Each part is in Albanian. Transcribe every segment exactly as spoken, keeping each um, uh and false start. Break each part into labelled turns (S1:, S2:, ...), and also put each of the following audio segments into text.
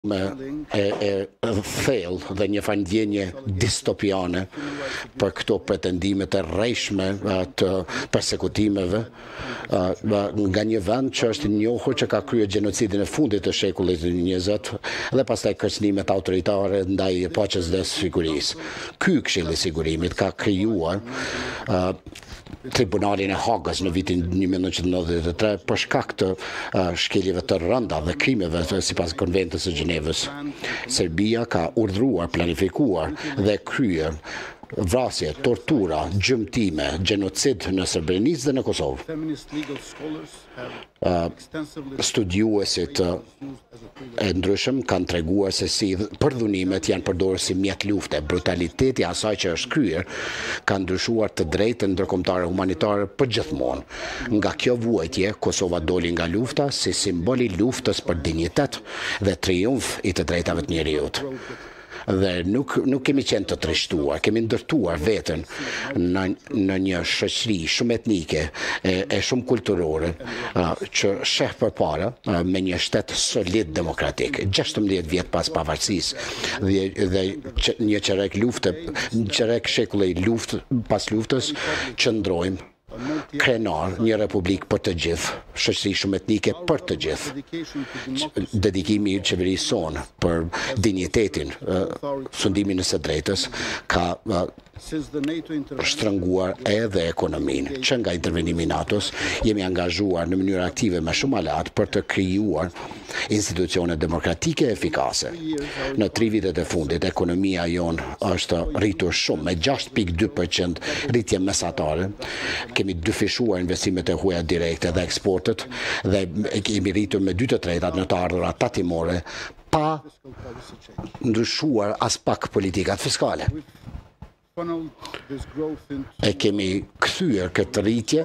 S1: me e, e thellë dhe një ndjenje distopiane për këto pretendime të rrejshme të persekutimeve nga një vend që është njohur që ka kryer gjenocidin e fundit të shekullit të njëzet dhe pastaj kërcënimet autoritare ndaj paqes dhe sigurisë. Ky Këshilli i Sigurimit ka krijuar uh, Tribunalin e Hagës në vitin një mijë nëntëqind e nëntëdhjetë e tre për shkak të uh, shkeljeve të rënda dhe krimeve sipas Konventës së Gjenevës. Serbia ka urdhëruar, planifikuar dhe kryer vrasje, tortura, gjymtime, gjenocid në Srebrenicë dhe në Kosovë. Uh, studiuesit uh, e ndryshëm kanë treguar se si përdhunimet janë përdorur si mjet lufte. Brutaliteti asaj që është kryer ka ndryshuar të drejtën ndërkombëtare humanitare përgjithmonë. Nga kjo vuajtje, Kosova doli nga lufta si simbol i luftës për dinjitet dhe triumf i të drejtave të njerëzit. Dhe nuk, nuk kemi qenë të trishtuar, kemi ndërtuar veten në, në një shoqëri shumë etnike e, e shumë kulturore uh, që sheh përpara uh, me një shtet solid demokratik. gjashtëmbëdhjetë vjet pas pavarësisë dhe, dhe që, një çerek lufte, një çerek shekulli luftë pas luftës qëndrojmë krenar një republik për të gjithë, shoqëri shumë etnike për të gjithë. Dedikimi i qeverisë sonë për dinjitetin, sundimin e së drejtës ka shtrënguar edhe ekonominë. Që nga intervenimi i NATO-s jemi angazhuar në mënyrë aktive me shumë alat për të krijuar institucione demokratike efikase. Në tri vitet e fundit, ekonomia jon është rritur shumë me gjashtë pikë dy përqind rritje mesatare. Kemi dyfishuar investimet e huaja direkte dhe eksportet dhe kemi rritur me dy të tretat në të ardhurat tatimore pa ndryshuar as pak politikat fiskale. E kemi kthyer këtë rritje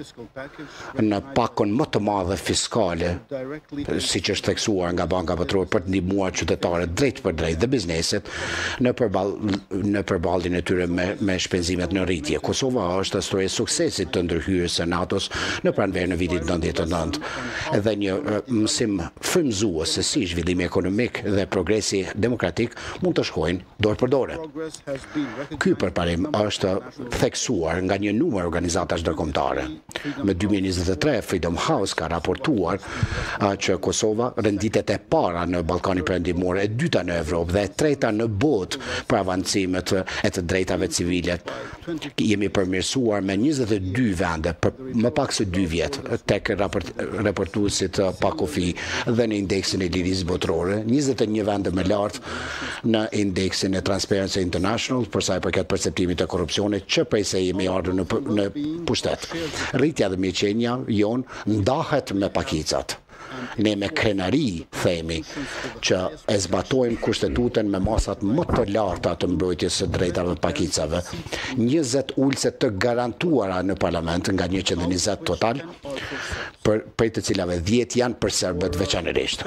S1: në pakon më të madhe fiskale, siç është theksuar nga Banka Botërore për të ndihmuar qytetarët drejt për drejt dhe bizneset në përball në përballjen e tyre me, me shpenzimet në rritje. Kosova është historia e suksesit të ndërhyrjes së NATO-s në pranverë në vitin nëntëdhjetë e nëntë dhe një mësim frymëzues se si zhvillimi ekonomik dhe progresi demokratik mund të shkojnë dorë për dorë. Ky përparim është theksuar nga një numër organizatash ndërkombëtare. Në dy mijë e njëzet e tre, Freedom House ka raportuar uh, që Kosova renditet e para në Ballkanin Perëndimor, e dyta në Evropë dhe e treta në botë për avancimet e të drejtave civile. Jemi përmirësuar me njëzet e dy vende për më pak se dy vjet tek raport, raportuesit uh, Pakofi dhe në indeksin e lirisë botërore, njëzet e një vende më lart në indeksin e Transparency International për sa i përket perceptimit të korrupsionit që prej se jemi ardhur në, në pushtet. Rritja dhe mirëqenia jon ndahet me pakicat. Ne me krenari themi që e zbatojmë kushtetutën me masat më të larta të mbrojtjes së drejtave pakicave, njëzet ulse të garantuara në parlament nga njëqind e njëzet total, për, për të cilave dhjetë janë për serbët veçanërisht.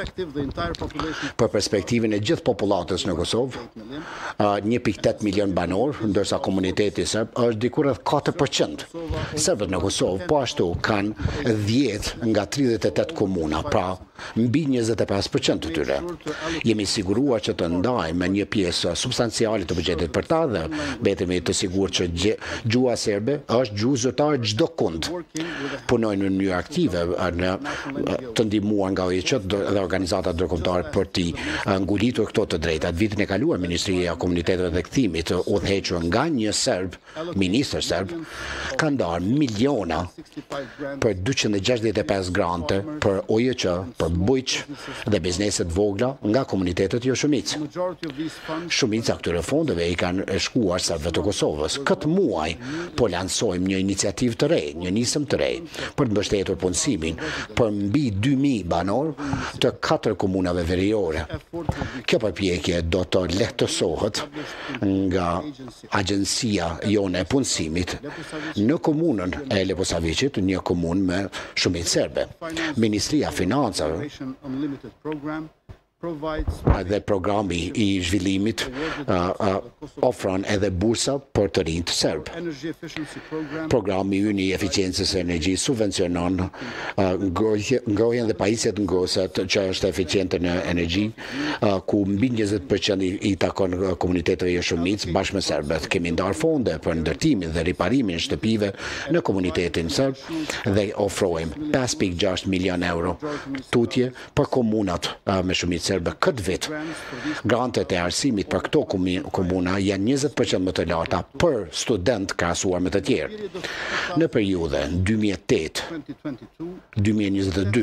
S1: Për perspektivin e gjithë popullatës në Kosovë, një pikë tetë milion banor, ndërsa komuniteti serb është diku rreth katër përqind. Serbët në Kosovë po ashtu kanë dhjetë nga tridhjetë e tetë komuna, pra mbi njëzet e pesë përqind të tyre. Jemi siguruar që të ndajmë me një pjesë substanciale të buxhetit për ta dhe betemi të sigurt që gjua serbe është gjuhë zyrtare çdo kund. Punojnë në mënyrë aktive në të ndihmuar nga O E C dhe organizata ndërkombëtare për të ngulitur këto të drejtat. Vitin e kaluar Ministria e Komuniteteve dhe Kthimit, udhëhequr nga një serb, ministër serb, ka ndarë miliona për dyqind e gjashtëdhjetë e pesë grante për O E C, për bujq dhe bizneset vogla nga komunitetet jo shumic. Shumica këtyre fondeve i kanë shkuar serbëve të Kosovës. Këtë muaj po lansojmë një iniciativë të re, një nisëm të re, për të mbështetur punësimin për mbi dy mijë banor të katër komunave veriore. Kjo përpjekje do të lehtësohet nga agjencia jone e punësimit në komunën e Leposavicit, një komunë me shumicë serbe. Ministria e Financave Dhe programi i zhvillimit uh, uh, ofron edhe bursa për të rinjt serb. Programi ynë i eficiencës së energjisë subvencionon uh, ngrohjen dhe pajisjet ngrosat që është eficiente në energji, uh, ku mbi njëzet përqind i, i takon komuniteteve jo shumicë bashkë me serbët. Kemi ndarë fonde për ndërtimin dhe riparimin e shtëpive në komunitetin serb dhe ofrojmë pesë pikë gjashtë milion euro tutje për komunat uh, me shumicë serbe këtë vit. Grantet e arsimit për këto komuna janë njëzet përqind më të larta për student krahasuar me të tjerë. Në periudhën dy mijë e tetë dy mijë e njëzet e dy,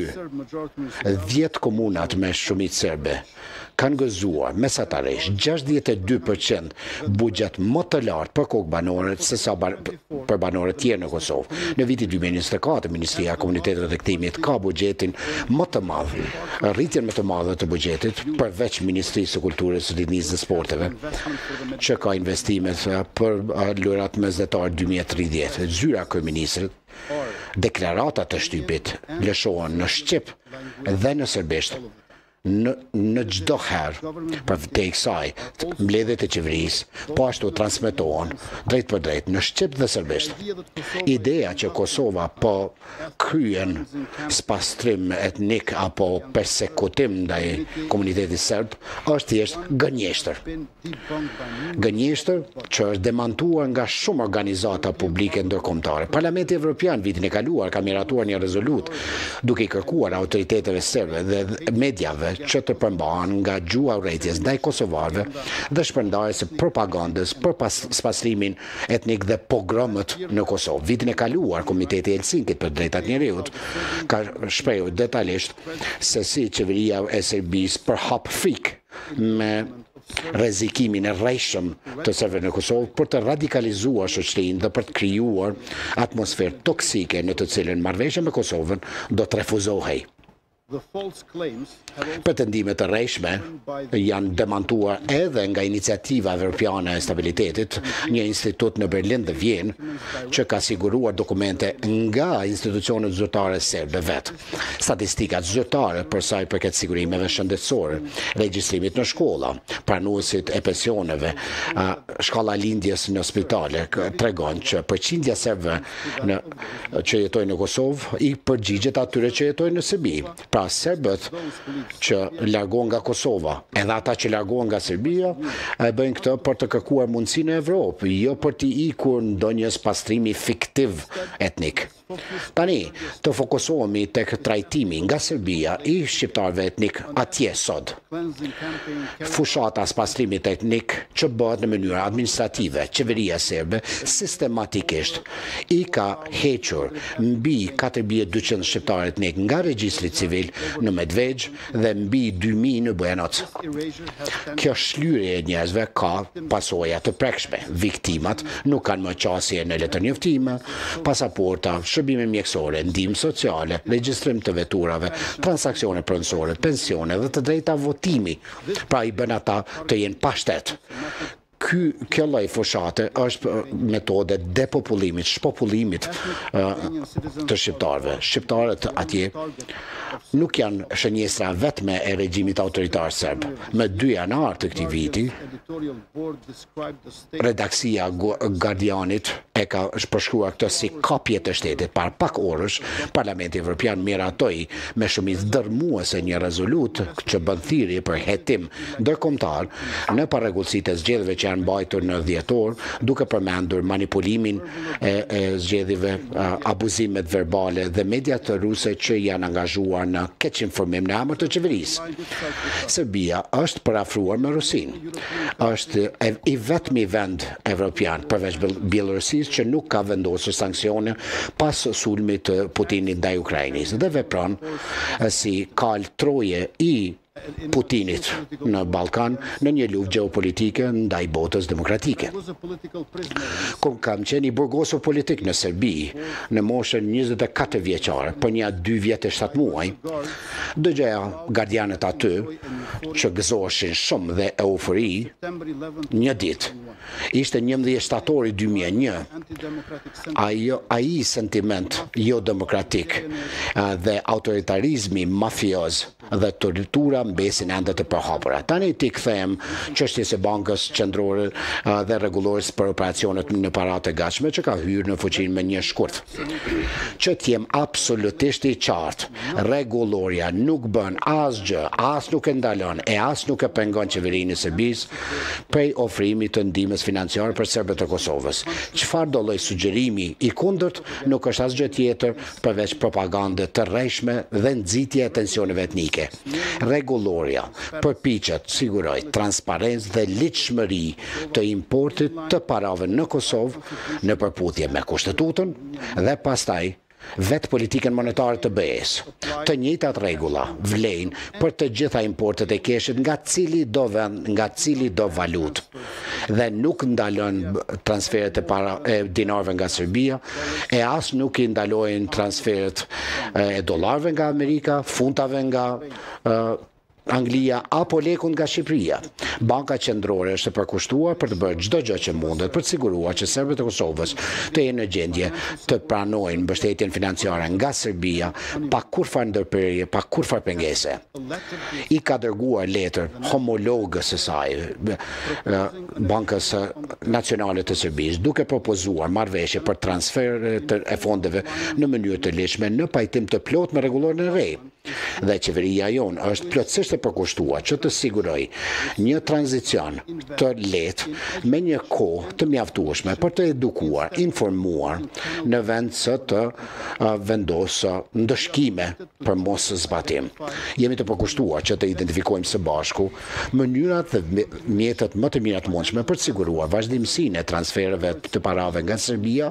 S1: dhjetë komunat me shumicë serbe kanë gëzuar mesatarisht gjashtëdhjetë e dy përqind buxhet më të lartë për kokë banorët se sa bar për banorët tjerë në Kosovë. Në vitin dy mijë e njëzet e katër, Ministria e Komunitetit dhe Kthimit ka buxhetin më të madh, rritjen më të madhe të buxhetit përveç Ministrisë së Kulturës, Rinisë dhe Sporteve, që ka investimet për lojrat mesdhetar dy mijë e tridhjetë. Zyra kryeministrit, deklaratat të shtypit lëshohen në shqip dhe në serbisht. Në, në gjdo herë për te i kësaj mbledhjet e qeverisë po ashtu transmetohen drejt për drejt në shqip dhe serbisht. Ideja që Kosova po kryen spastrim etnik apo persekutim ndaj komunitetit serb është thjesht gënjeshtër. Gënjeshtër që është demantuar nga shumë organizata publike ndërkombëtare. Parlamenti Evropian vitin e kaluar ka miratuar një rezolut duke i kërkuar autoriteteve serbe dhe mediave që të përmbahen nga gjuha urrëties ndaj kosovarëve dhe shpërndarjes së propagandës për spastrimin etnik dhe pogromët në Kosovë. Vitin e kaluar, Komiteti i Helsinkit për Drejtat e Njerëzit ka shprehur detajisht se si qeveria e Serbisë përhap frikë me rrezikimin e rrejshëm të serbëve në Kosovë për të radikalizuar shoqërinë dhe për të krijuar atmosferë toksike në të cilën marrëveshja me Kosovën do të refuzohej. Pretendimet e rrejshme janë demantuar edhe nga Iniciativa Evropiane e Stabilitetit, një institut në Berlin dhe Vjenë, që ka siguruar dokumente nga institucionet zyrtare serbe vetë. Statistikat zyrtare për sa i përket sigurimeve shëndetësore, regjistrimit në shkolla, pranuesit e pensioneve, shkalla lindjes në spitale, tregon që përqindja serbëve në, që jetojnë në Kosovë i përgjigjet atyre që jetojnë në Serbi. Pra serbët që largohen nga Kosova, edhe ata që largohen nga Serbia, e bëjnë këtë për të kërkuar mundësinë në Evropë, jo për të ikur ndonjë pastrimi fiktiv etnik. Tani, të fokusohemi tek trajtimi nga Serbia i shqiptarëve etnik atje sot. Fushata e pastrimit etnik që bëhet në mënyrë administrative, qeveria serbe sistematikisht i ka hequr mbi katër mijë e dyqind shqiptarë etnik nga regjistri civil në Medvegj dhe mbi dy mijë në Bujanoc. Kjo shlyrje e njerëzve ka pasoja të prekshme. Viktimat nuk kanë më qasje në letërnjoftime, pasaporta, shërbime mjekësore, ndihmë sociale, regjistrim të veturave, transaksione pronësore, pensione dhe të drejta votimi, pra i bën ata të jenë pa shtet. Ky, kjo lloj fushate është metode depopullimit, shpopullimit uh, të shqiptarëve. Shqiptarët atje nuk janë shënjestra vetme e regjimit autoritar serb. Me dy janar të këtij viti, redaksia Guardianit e ka përshkruar këtë si kopje të shtetit. Par pak orësh, Parlamenti Evropian miratoi me shumicë dërmuese një rezolut që bën thirrje për hetim ndërkombëtar në parregullsitë e zgjedhjeve që janë mbajtur në dhjetor, duke përmendur manipulimin e, e zgjedhjeve, abuzimet verbale dhe mediat ruse që janë angazhuar në keqinformim në emër të qeverisë. Serbia është parafruar me Rusinë. Është i vetmi vend evropian përveç Bielorusisë që nuk ka vendosur sanksione pas sulmit të Putinit ndaj Ukrainës dhe vepron si kal troje i Putinit në Ballkan në një luftë gjeopolitike ndaj botës demokratike. Kom kam qenë i burgosur politik në Serbi në moshën njëzet e katër vjeçare, për një dy vjet e shtatë muaj, dëgjoja gardianët aty që gëzoheshin shumë dhe eufori. Një ditë, ishte njëmbëdhjetë shtatori dy mijë e një, ajo ai sentiment jo demokratik dhe autoritarizmi mafioz dhe tortura mbesin ende të përhapura. Tani ti kthehem çështjes së Bankës Qendrore uh, dhe rregullores për operacionet në paratë e gatshme që ka hyrë në fuqinë me një shkurt. Që t'jem absolutisht i qartë, rregulloria nuk bën asgjë, as nuk e ndalon e as nuk e pengon qeverinë e Serbisë prej ofrimit të ndihmës financiare për serbët e Kosovës. Çfarë do lloj sugjerimi i kundërt nuk është asgjë tjetër përveç propagandë të rreshme dhe nxitje e tensioneve etnike. Rregulloria përpiqet siguroj transparencë dhe ligjshmëri të importit të parave në Kosovë në përputhje me kushtetutën dhe pastaj vetë politikën monetare të B E-s. Të njëjtat rregulla vlejnë për të gjitha importet e keshit nga cili do vend, nga cili do valutë dhe nuk ndalon transferet e para e dinarëve nga Serbia e as nuk i ndalojnë transferet e dollarëve nga Amerika, funtave nga uh, Anglia apo lekun nga Shqipëria. Banka Qendrore është e përkushtuar për të bërë çdo gjë që mundet për të siguruar që serbët e Kosovës të jenë në gjendje të pranojnë mbështetjen financiare nga Serbia pa kurfar ndërprerje, pa kurfar pengese. I ka dërguar letër homologës së saj, Bankës Nacionale të Serbisë, duke propozuar marrëveshje për transferet e fondeve në mënyrë të lehtëshme në pajtim të plotë me rregullorin e re. Dhe qeveria jonë është plotësisht e përkushtuar që të siguroj një tranzicion të lehtë me një kohë të mjaftueshme për të edukuar, informuar në vend se të uh, vendosë ndëshkime për mos zbatim. Jemi të përkushtuar që të identifikojmë së bashku mënyrat dhe mjetet më të mira të mundshme për të siguruar vazhdimsinë e transfereve të parave nga Serbia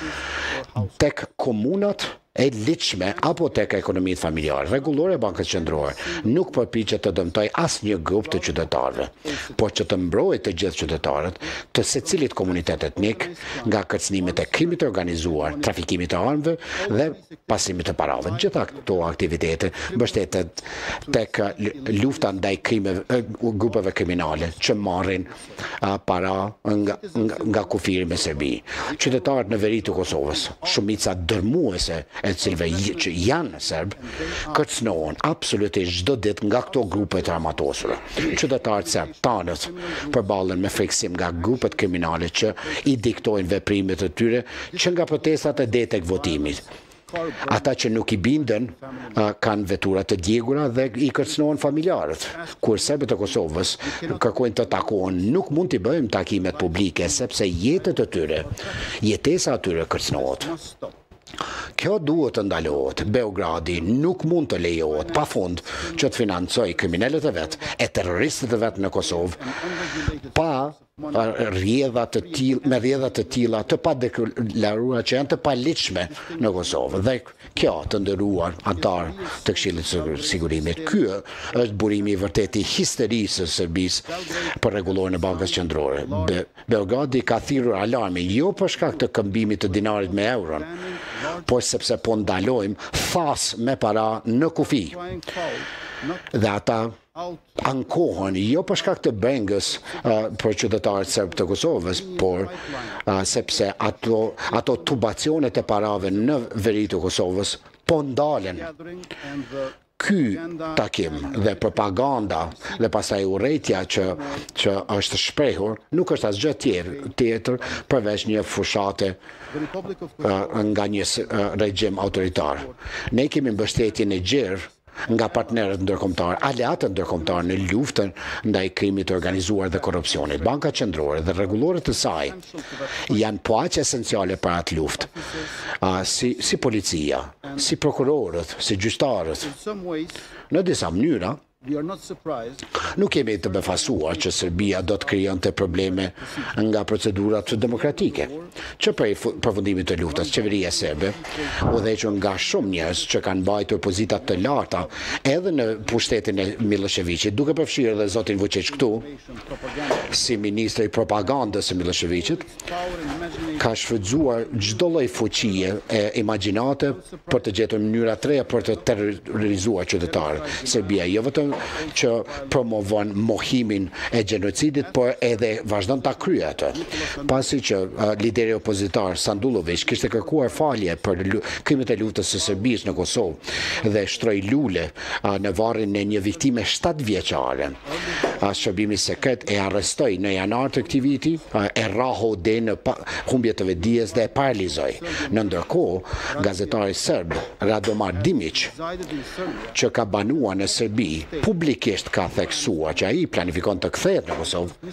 S1: tek komunat e ligjshme apo tek ekonomitë familjare. Rregullore e Bankës Qendrore nuk përpiqet të dëmtoj asnjë grup të qytetarëve, por që të mbrojë të gjithë qytetarët të secilit komunitet etnik nga kërcënimet e krimit të organizuar, trafikimit të armëve dhe pasimit të parave. Gjitha këto aktivitete mbështetet tek lufta ndaj krimeve, grupeve kriminale që marrin uh, para nga, nga, nga kufiri me Serbi. Qytetarët në veri të Kosovës, shumica dërmuese e cilëve që janë serb, kërcënohen absolutisht çdo ditë nga këto grupe të armatosura. Qytetarët serb tanët përballen me friksim nga grupet kriminale që i diktojnë veprimet e tyre që nga protestat e deri tek votimi. Ata që nuk i bindën uh, kanë vetura të djegura dhe i kërcënohen familjarët. Kur serbët e Kosovës kërkojnë të takohen, nuk mund t'i bëjmë takimet publike sepse jetët e tyre, jetesa e tyre kërcënohet. Kjo duhet të ndalohet. Beogradi nuk mund të lejohet pafund që të financojë kriminalet e vet e terroristët e vet në Kosovë pa rrjedha të tilla me rrjedha të tilla të padeklaruara që janë të paligjshme në Kosovë. Dhe kjo të nderuar antar të Këshillit të Sigurimit. Ky është burimi i vërtetë i histerisë së Serbisë për rregulloren e Bankës Qendrore. Be Beogradi ka thirrur alarmin jo për shkak të këmbimit të dinarit me euron, por sepse po ndalojmë thas me para në kufi. Dhe ata ankohen jo për shkak të bengës uh, për qytetarët serb të Kosovës, por uh, sepse ato, ato tubacionet e parave në veri të Kosovës po ndalen. Ky takim dhe propaganda dhe pastaj urrëtia që që është shprehur nuk është asgjë tjetër tjetër përveç një fushate uh, nga një uh, regjim autoritar. Ne kemi mbështetje në gjerë nga partnerët ndërkombëtar, aleatët ndërkombëtar në luftën ndaj krimit të organizuar dhe korrupsionit. Banka Qendrore dhe rregulloret e saj janë po aq esenciale për atë luftë, uh, si, si policia, si prokurorët, si gjyqtarët. Në disa mënyra, nuk jemi të befasuar që Serbia do të krijonte probleme nga procedurat demokratike. Që prej përfundimit të luftës, qeveria serbe, udhëhequr nga shumë njerëz që kanë mbajtur pozita të larta edhe në pushtetin e Miloševićit, duke përfshirë edhe zotin Vučić këtu, si ministri i propagandës së Miloševićit, ka shfrytzuar çdo lloj fuqie e imagjinate për të gjetur mënyra të reja për të terrorizuar qytetarët. Serbia jo vetëm që promovon mohimin e genocidit, por edhe vazhdon ta kryejë atë. Pasi që uh, lideri opozitar Sandulović kishte kërkuar falje për krimet e luftës së Serbisë në Kosovë dhe shtroi lule uh, në varrin e një viktime shtatë vjeçare. Uh, Shërbimi sekret e arrestoi në janar të këtij viti, uh, e rrahu deri në humbje të vetdijes dhe e paralizoi. Në ndërkohë, gazetari serb Radomir Dimić, që ka banuar në Serbi, publikisht ka theksuar që ai planifikon të kthehet në Kosovë,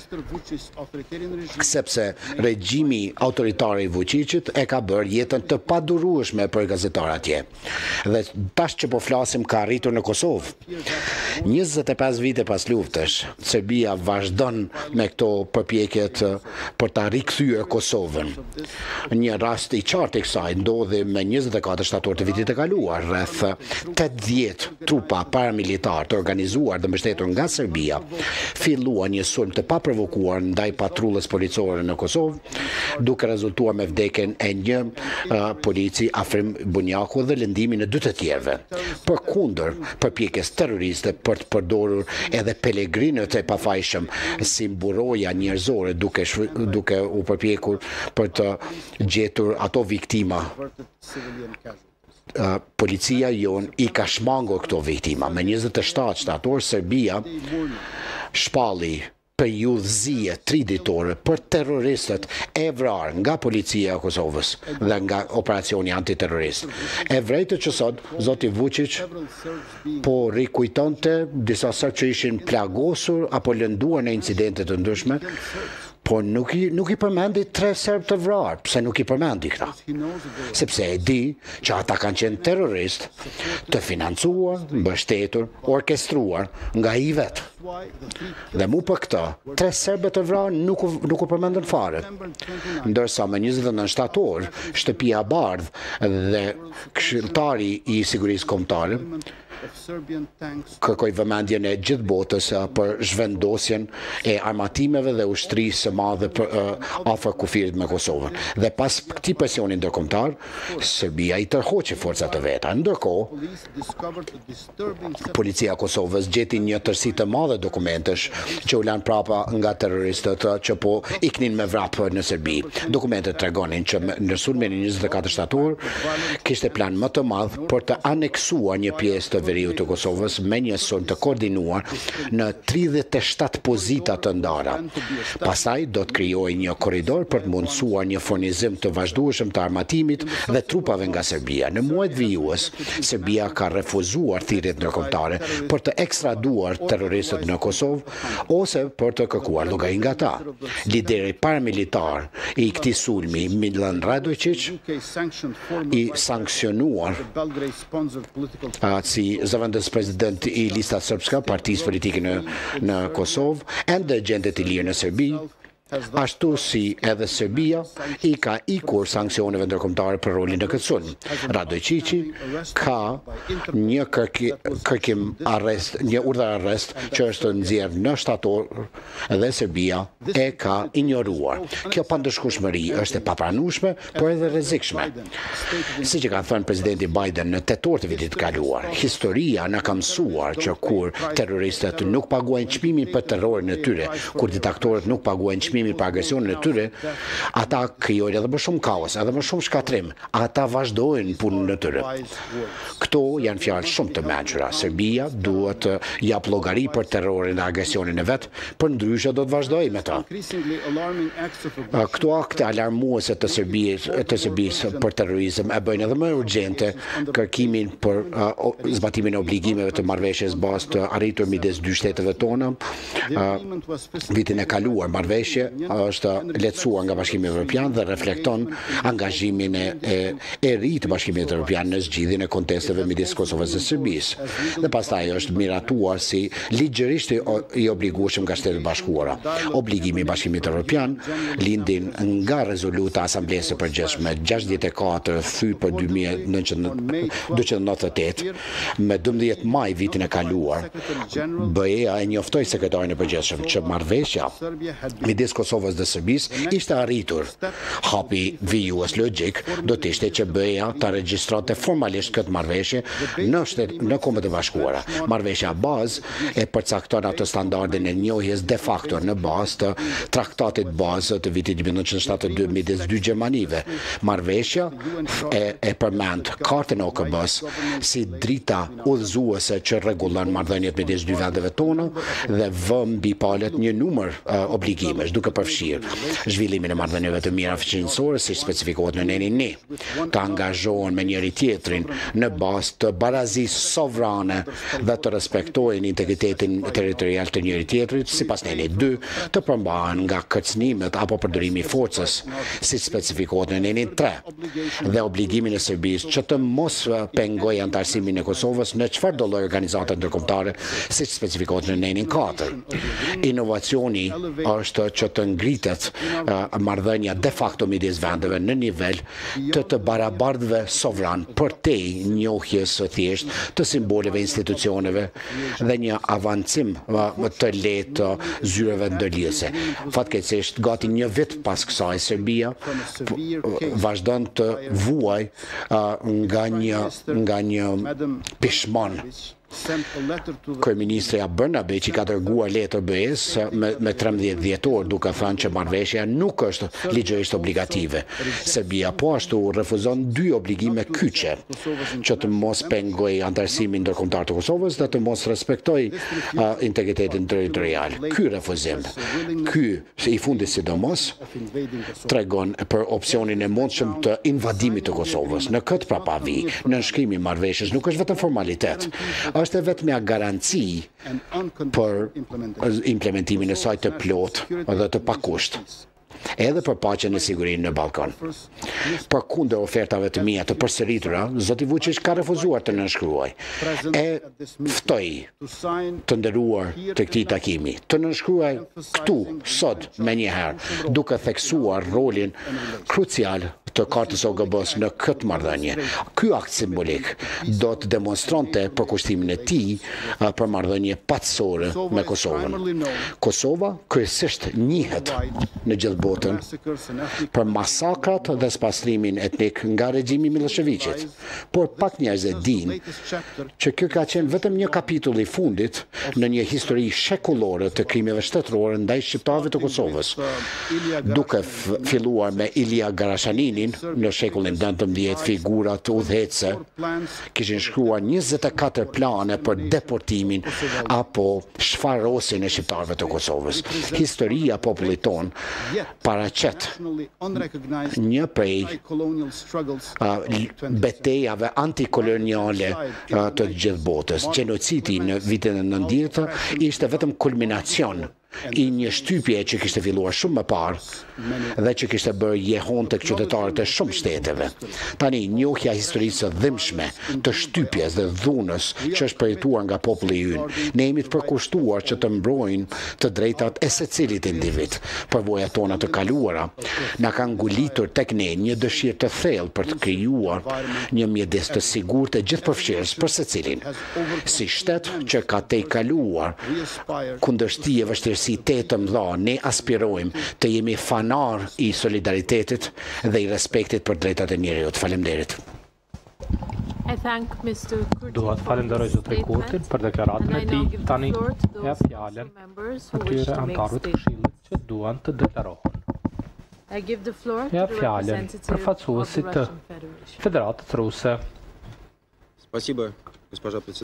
S1: sepse regjimi autoritar i Vučićit e ka bërë jetën të padurueshme për gazetarët atje. Dhe tash që po flasim ka arritur në Kosovë. njëzet e pesë vite pas luftës, Serbia vazhdon me këto përpjekjet për ta rikthyer Kosovën. Një rast i qartë i kësaj ndodhi me njëzet e katër shtator të vitit të kaluar, rreth tetëdhjetë trupa paramilitar të organizuar dhe mbështetur nga Serbia filluan një sulm të paprovokuar ndaj patrullës policore në Kosovë, duke rezultuar me vdekjen e një uh, polici Afrim Bunjaku dhe lëndimin e dy të tjerëve. Përkundër përpjekjes terroriste për të përdorur edhe pelegrinët e pafajshëm si mburoja njerëzore duke duke u përpjekur për të gjetur ato viktima. Uh, policia jon i ka shmangur këto viktima. Me njëzet e shtatë shtator, Serbia shpalli periudhëzie triditore për terroristët e vrarë nga policia e Kosovës dhe nga operacioni antiterrorist. E vrejtë që sot, zoti Vučić po rikujtonte disa serbë që ishin plagosur apo lënduar në incidente të ndryshme, por nuk i, nuk i përmendi tre serbë të vrarë. Pse nuk i përmendi këta? Sepse e di që ata kanë qenë terrorist të financuar, mbështetur, orkestruar nga i vetë. Dhe mu për këta, tre serbë të vrarë nuk, nuk u përmendën fare. Ndërsa me njëzet e nëntë shtator, Shtëpia e Bardhë dhe këshilltari i sigurisë kombëtare kërkoi vëmendjen e gjithë botës për zhvendosjen e armatimeve dhe ushtrisë së madhe për, uh, afër kufirit me Kosovën. Dhe pas këtij presioni ndërkombëtar, Serbia i tërhoqi forcat e veta. Ndërkohë, policia e Kosovës gjeti një tërësi të madhe dokumentesh që u lanë prapa nga terroristët që po iknin me vrap në Serbi. Dokumentet tregonin që në sulmin e njëzet e katër shtator kishte plan më të madh për të aneksuar një pjesë të veriut të Kosovës me një sulm të koordinuar në tridhjetë e shtatë pozita të ndara. Pastaj do të krijojë një korridor për të mundësuar një furnizim të vazhdueshëm të armatimit dhe trupave nga Serbia. Në muajt vijues, Serbia ka refuzuar thirrjet ndërkombëtare për të ekstraduar terroristët në Kosovë ose për të kërkuar llogari nga ata. Lideri paramilitar i këtij sulmi, Milan Radojčić, i sankcionuar uh, si zëvendës president i Lista Srpska, partisë politike në, në Kosovë, ende gjendet i lirë në Serbi, ashtu si edhe Serbia i ka ikur sanksioneve ndërkombëtare për rolin në këtë sulm. Radojčić ka një kërki, kërkim arrest, një urdhër arrest që është nxjerrë në shtator dhe Serbia e ka injoruar. Kjo pandëshkueshmëri është e papranueshme, por edhe rrezikshme. Siç e ka thënë presidenti Biden në tetor të vitit të kaluar, historia na ka mësuar që kur terroristët nuk paguajnë çmimin për terrorin e tyre, kur diktatorët nuk paguajnë çmimin për agresionin e tyre, ata krijojnë edhe më shumë kaos, edhe më shumë shkatrim. Ata vazhdojnë punën e tyre. Këto janë fjalë shumë të mençura. Serbia duhet të jap llogari për terrorin dhe agresionin e vet, për ndryshe do të vazhdojë me ta. Këto akte alarmuese të Serbisë, të Serbisë për terrorizëm e bëjnë edhe më urgjente kërkimin për uh, zbatimin e obligimeve të marrëveshjes bazë të arritur midis dy shteteve tona. Uh, vitin e kaluar marrëveshje është lehtësuar nga Bashkimi Evropian dhe reflekton angazhimin e, e, e ri të Bashkimit Evropian në zgjidhjen e kontesteve midis Kosovës dhe Serbisë. Dhe pastaj është miratuar si ligjërisht i obligueshëm nga Shtetet Bashkuara. Obligimi i Bashkimit Evropian lindin nga rezoluta e Asamblesë së Përgjithshme gjashtëdhjetë e katër thy për dy mijë e nëntëqind e nëntëdhjetë e tetë me dymbëdhjetë maj vitin e kaluar. B E A e njoftoi sekretarin e përgjithshëm që marrëveshja midis Kosovës dhe Serbisë ishte arritur. Hapi vijues logjik do të ishte që B E A ta regjistronte formalisht këtë marrëveshje në shtet, në Kombet e Bashkuara. Marrëveshja bazë e përcakton atë standardin e njohjes de facto në bazë të traktatit bazë të vitit mille nëntëqind e shtatëdhjetë e dy midis dy Gjermanive. Marrëveshja e, e përmend kartën e O K B-s si drita udhëzuese që rregullon marrëdhëniet midis dy vendeve tona dhe vë mbi palët një numër uh, obligimesh, duke përfshirë zhvillimin e marrëdhënieve të mira fqinjësore, si specifikohet në nenin një, të angazhohen me njëri tjetrin në bazë të barazisë sovrane dhe të respektojnë integritetin territorial të njëri tjetrit, sipas nenit dy, të përmbahen nga kërcënimet apo përdorimi i forcës, si specifikohet në nenin tre, dhe obligimin e Serbisë që të mos pengojë antarësimin e Kosovës në çfarëdo lloj organizate ndërkombëtare, si specifikohet në nenin katër. Inovacioni është që të ngritet uh, marrëdhënia de facto midis vendeve në nivel të të barabartëve sovran përtej njohjes së thjesht të simboleve institucioneve dhe një avancim uh, të lehtë të zyreve ndërlidhëse. Fatkeqësisht, gati një vit pas kësaj, Serbia vazhdon të vuaj uh, nga një nga një pishman. Kryeministri Brnabić i ka dërguar letër B E-s me, me trembëdhjetë dhjetor duke thënë që marrëveshja nuk është ligjërisht obligative. Serbia po ashtu refuzon dy obligime kyçe, që të mos pengojë antarësimin ndërkombëtar të Kosovës dhe të mos respektojë uh, integritetin territorial. Ky refuzim, ky i fundit sidomos, tregon për opsionin e mundshëm të invadimit të Kosovës. Në këtë prapavi, nënshkrimi i marrëveshjes nuk është vetëm formalitet, është vetëm një garanci për implementimin e saj të plotë dhe të pakusht, edhe për paqen e sigurinë në Ballkan. Përkundër ofertave të mia të përsëritura, zoti Vučić ka refuzuar të nënshkruaj. E ftoi të nderuar të këtij takimi të nënshkruaj këtu sot menjëherë, duke theksuar rolin krucial të kartës O K B-s në këtë marrëdhënie. Ky akt simbolik do të demonstronte përkushtimin e tij për marrëdhënie paqësore me Kosovën. Kosova kryesisht njihet në gjithë botën për masakrat dhe spastrimin etnik nga regjimi i Miloševićit, por pak njerëz e dinë që kjo ka qenë vetëm një kapitull i fundit në një histori shekullore të krimeve shtetërore ndaj shqiptarëve të Kosovës, duke filluar me Ilia Garashaninin. Në shekullin nëntëmbëdhjetë figurat udhëhecëse kishin shkruar njëzet e katër plane për deportimin apo shfarosin e shqiptarëve të Kosovës. Historia e popullit ton paraqet një prej uh, betejave antikoloniale uh, të gjithë botës. Gjenocidi në vitin e nëntëdhjetë ishte vetëm kulminacion i një shtypje që kishte filluar shumë më parë dhe që kishte bërë jehon të qytetarët e shumë shteteve. Tani, njohja historisë së dhimbshme të shtypjes dhe dhunës që është përjetuar nga populli ynë, ne jemi të përkushtuar që të mbrojnë të drejtat e secilit individ. Përvojat tona të kaluara na kanë ngulitur tek ne një dëshirë të thellë për të krijuar një mjedis të sigurt e gjithëpërfshirës për secilin. Si shtet që ka te kaluar kundërshti e vështirësi si te të mëdha, ne aspirojmë të jemi fanar i solidaritetit dhe i respektit për drejtat e njerëzit. Faleminderit.
S2: Dua të falenderoj zotrin Kurtin për deklaratën e tij. Tani jap fjalën atyre antarëve të Këshillit që duan të deklarohen. Jap fjalën përfaqësuesit të Federatës Ruse.